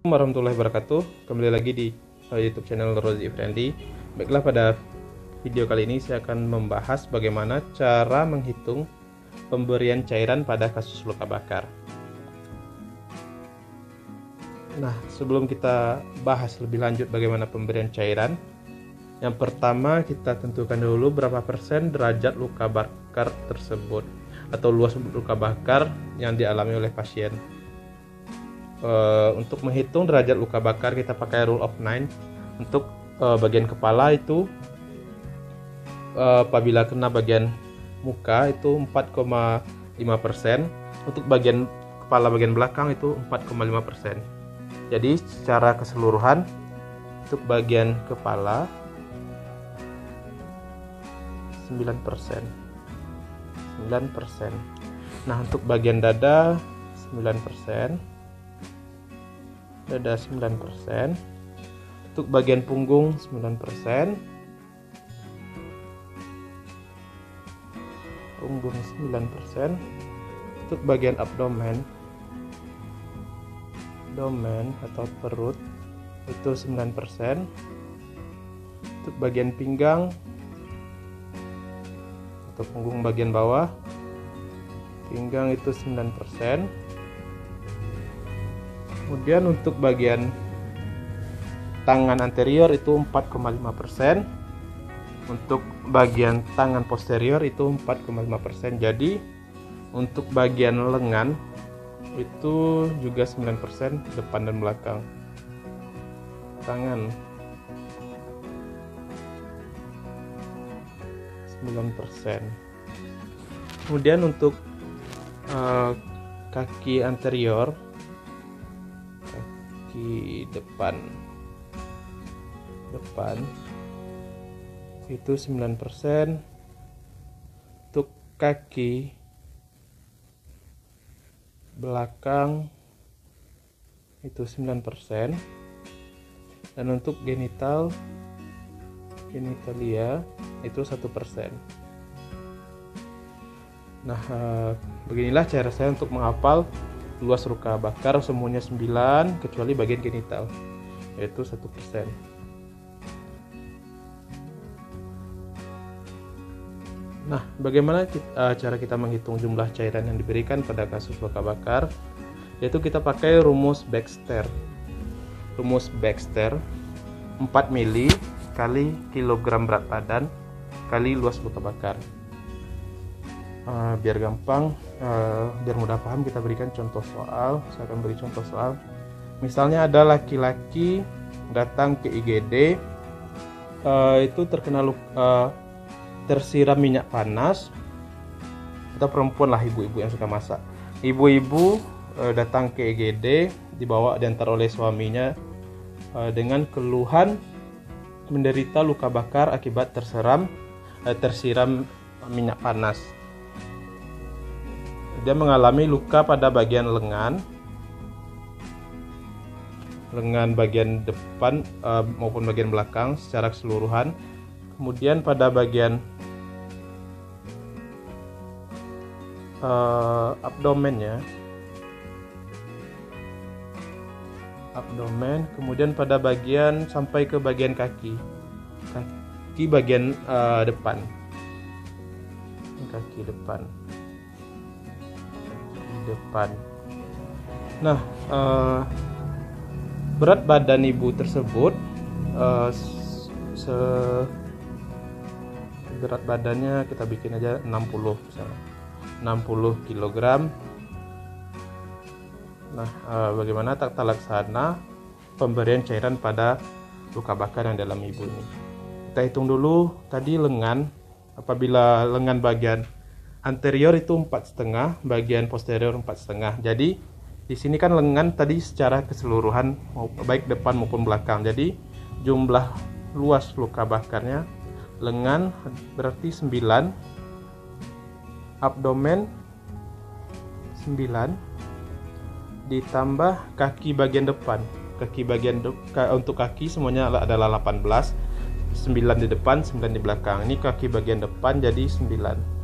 Warahmatullahi wabarakatuh. Kembali lagi di YouTube channel Rozi Friendly. Baiklah, pada video kali ini saya akan membahas bagaimana cara menghitung pemberian cairan pada kasus luka bakar. Nah, sebelum kita bahas lebih lanjut bagaimana pemberian cairan, yang pertama kita tentukan dulu berapa persen derajat luka bakar tersebut atau luas luka bakar yang dialami oleh pasien. Untuk menghitung derajat luka bakar kita pakai rule of 9. Untuk bagian kepala itu apabila kena bagian muka itu 4,5%, untuk bagian kepala bagian belakang itu 4,5%. Jadi secara keseluruhan untuk bagian kepala 9%. Nah, untuk bagian dada 9%. Dada 9%. Untuk bagian punggung 9%. Punggung 9%. Untuk bagian abdomen atau perut itu 9%. Untuk bagian pinggang atau punggung bagian bawah, pinggang itu 9%. Kemudian untuk bagian tangan anterior itu 4,5%. Untuk bagian tangan posterior itu 4,5%. Jadi untuk bagian lengan itu juga 9%, depan dan belakang. Tangan 9%. Kemudian untuk kaki anterior, kaki depan itu 9%. Untuk kaki belakang itu 9%. Dan untuk genitalia itu 1%. Nah, beginilah cara saya untuk menghafal luas luka bakar semuanya 9 kecuali bagian genital, yaitu 1%. Nah, bagaimana cara kita menghitung jumlah cairan yang diberikan pada kasus luka bakar? Yaitu kita pakai rumus Baxter. Rumus Baxter 4 mili kali kilogram berat badan kali luas luka bakar. Biar gampang, biar mudah paham, kita berikan contoh soal. Saya akan beri contoh soal. Misalnya ada laki-laki datang ke IGD, itu terkena tersiram minyak panas, atau perempuan lah, ibu-ibu yang suka masak. Ibu-ibu datang ke IGD, dibawa diantar oleh suaminya dengan keluhan menderita luka bakar akibat tersiram minyak panas. Dia mengalami luka pada bagian lengan bagian depan maupun bagian belakang secara keseluruhan. Kemudian pada bagian abdomen, kemudian pada bagian sampai ke bagian kaki bagian depan, kaki depan. Nah, berat badan ibu tersebut berat badannya kita bikin aja 60 kg. Nah, bagaimana tata laksana pemberian cairan pada luka bakar yang dalam ibu ini? Kita hitung dulu tadi lengan. Apabila lengan bagian anterior itu 4,5, bagian posterior 4,5. Jadi di sini kan lengan tadi secara keseluruhan baik depan maupun belakang. Jadi jumlah luas luka bakarnya lengan berarti 9, abdomen 9, ditambah kaki bagian depan. Untuk kaki semuanya adalah 18. 9 di depan, 9 di belakang. Ini kaki bagian depan jadi 9.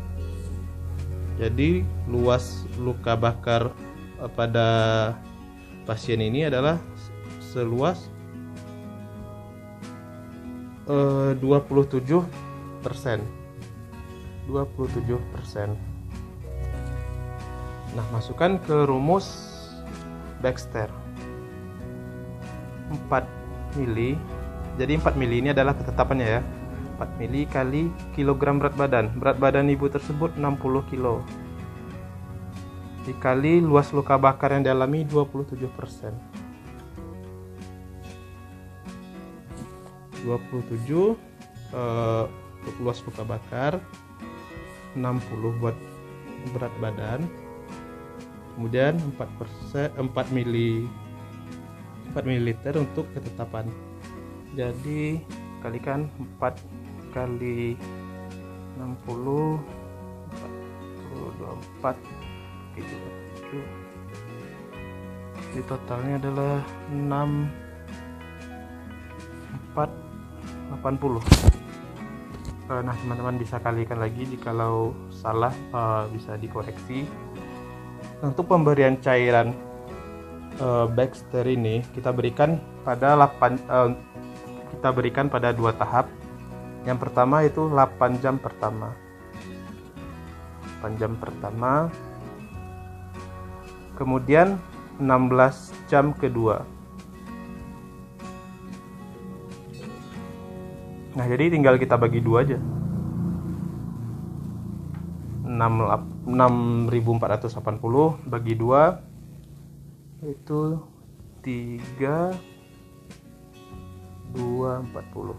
Jadi luas luka bakar pada pasien ini adalah seluas 27%. Nah, masukkan ke rumus Baxter 4 mili. Jadi 4 mili ini adalah ketetapannya ya. 4 mili kali kilogram berat badan. Berat badan ibu tersebut 60 kilo. Dikali luas luka bakar yang dialami 27%. 27 untuk luas luka bakar, 60 buat berat badan. Kemudian 4 mililiter untuk ketetapan. Jadi kalikan 4 kali 60 24 37. Jadi totalnya adalah 6480. Nah, teman-teman bisa kalikan lagi, jikalau salah bisa dikoreksi. Untuk pemberian cairan Baxter ini kita berikan pada 2 tahap. Yang pertama itu 8 jam pertama. 8 jam pertama. Kemudian 16 jam kedua. Nah, jadi tinggal kita bagi 2 aja. 6480 bagi 2 itu 3240.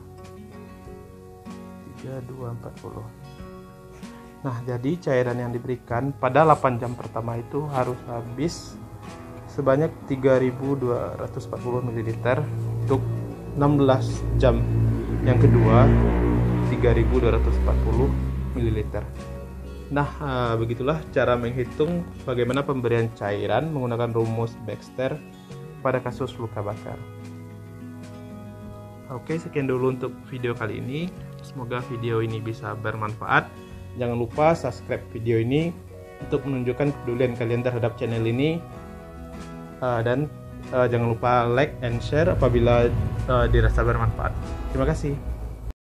Nah, jadi cairan yang diberikan pada 8 jam pertama itu harus habis sebanyak 3240 ml untuk 16 jam yang kedua 3240 ml. Nah, begitulah cara menghitung bagaimana pemberian cairan menggunakan rumus Baxter pada kasus luka bakar. Oke, sekian dulu untuk video kali ini. Semoga video ini bisa bermanfaat. Jangan lupa subscribe video ini untuk menunjukkan kepedulian kalian terhadap channel ini. Dan jangan lupa like and share apabila dirasa bermanfaat. Terima kasih.